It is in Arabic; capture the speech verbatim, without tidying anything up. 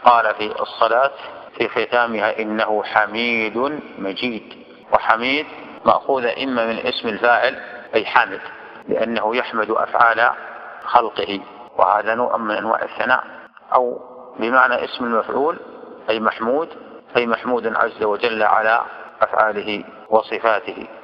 قال في الصلاة في ختامها إنه حميد مجيد. وحميد مأخوذ إما من اسم الفاعل أي حامد، لأنه يحمد أفعال خلقه، وهذا نوع من أنواع الثناء، أو بمعنى اسم المفعول أي محمود، أي محمود عز وجل على أفعاله وصفاته.